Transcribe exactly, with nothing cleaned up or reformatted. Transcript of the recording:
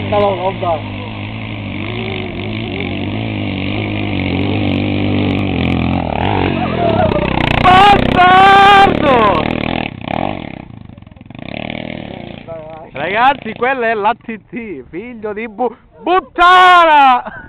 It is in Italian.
No, non dai. Bastardo! Ragazzi, quella è l'A T T, figlio di bu... Buttana!